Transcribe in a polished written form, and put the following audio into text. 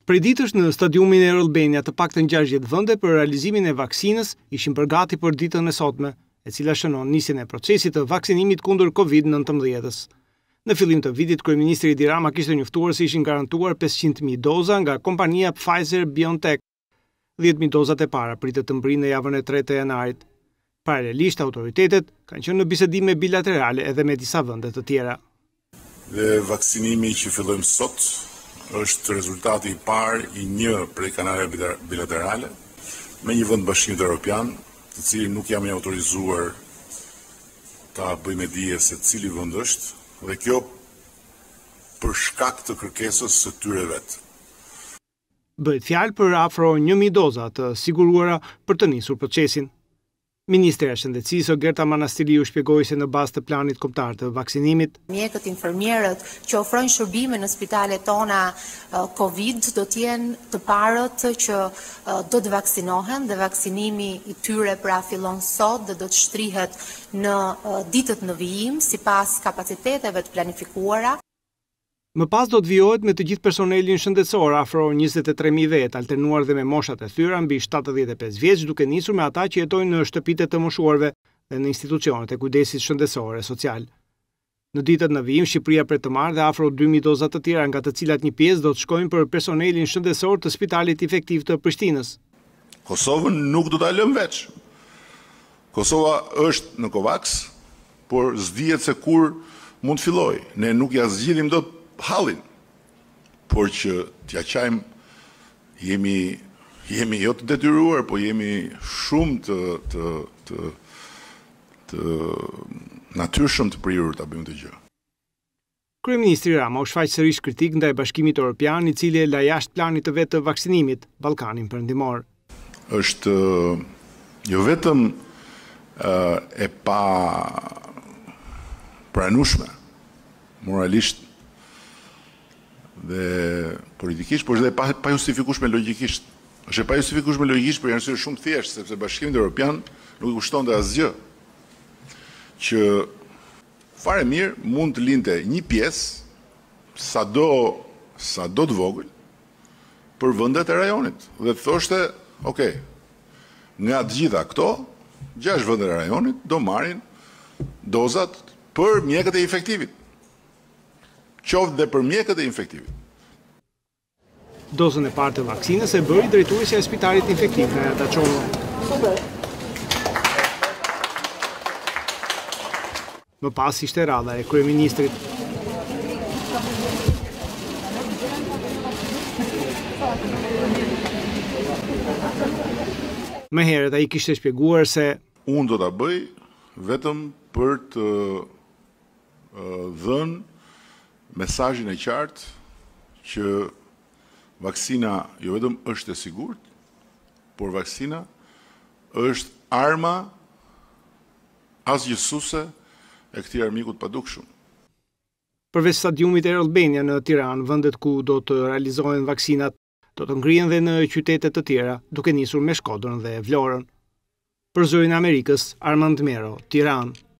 Prej ditësh në stadiumin e Albania të paktën 60 vende për realizimin e vaksinës ishin përgati për ditën e sotme, e cila shënon nisjen e procesit të vaksinimit kundër COVID-19-s. Në fillim të vitit, kryeministri Edi Rama kishte njoftuar se ishin garantuar 500.000 doza nga kompania Pfizer-BioNTech. 10.000 dozat e para pritet të mbrinë në javën e 3 të janarit. Paralelisht, autoritetet kanë qenë në bisedime bilaterale edhe me disa vende të tjera. Dhe vaksinimi që fillojmë sot është rezultati i parë i një prej kanaleve bilaterale me një vend bashkimit evropian, të cilin nuk jam i autorizuar ta bëj me dije se cili vend është, dhe kjo për shkak të kërkesës së tyre vetë. Bëhet fjalë për afro 1.000 doza të siguruara për të nisur procesin. Ministrja e Shëndetësisë Gerta Manastiliu shpjegoi se në bazë të planit kombëtar të vaksinimit, mjekët, infermierët që ofrojnë shërbime në spitalet tona COVID do të jenë të parët që do të vaksinohen dhe vaksinimi i tyre pra fillon sot dhe do të shtrihet në ditët në vijim sipas kapaciteteve të planifikuara. Më pas do të vijohet me të gjithë personelin shëndetësor afro 23.000 vet, alternuar dhe me moshat e thyra mbi 75 vjeç, duke nisur me ata që jetojnë në shtëpitë të moshuarve dhe në institucionet e kujdesit shëndetësor e social. Në ditët në vijim, Shqipëria pret të marrë dhe afro 2.000 doza të tjera, nga të cilat një pjesë do të shkojnë për personelin shëndetësor të Spitalit Efektiv të Prishtinës. Kosovën nuk do ta lëm veç. Kosova është në COVAX, por s'dihet se kur mund të fillojë. Ne nuk ja zgjidhim dot hallin, por që t'ja qajmë, jemi jo të detyruar, po jemi shumë të natyrshëm të prirur ta bëjmë të gjë. Kryeministri Rama u shfaq sërish kritik ndaj Bashkimit Evropian, i cili e la jashtë planit të vet të vaksinimit Ballkanin Perëndimor. Është jo vetëm e pa pranueshme moralisht dhe politikisht, por edhe pa justifikueshme logjikisht. Është e pa justifikueshme logjikisht për një arsye shumë thjeshtë, sepse Bashkimi Evropian nuk i kushtonte asgjë që fare mirë mund të linte një pjesë sado të vogël për vendet e rajonit dhe të thoshte, ok, nga të gjitha këto, 6 vendet e rajonit do marrin dozat për mjekët e infektivit. Qoftë dhe për mjekët e infektivit. Dozën e parë të vaksinës e bëri drejtuesja e Spitalit Infektiv në Ataçovo. Më pas ishte radha e kryeministrit. Më herët ai kishte shpjeguar se unë do ta bëj vetëm për të dhënë mesazhin e qartë që vaksina jo vetëm është e sigurt, por vaksina është arma asgjësuese e këtij armiku të padukshëm. Përveç stadiumit Air Albania në Tiranë, vendet ku do të realizohen vaksinat do të ngrihen dhe në qytete të tjera, duke nisur me Shkodrën dhe Vlorën. Për Zërin e Amerikës, Armand Mero, Tiranë.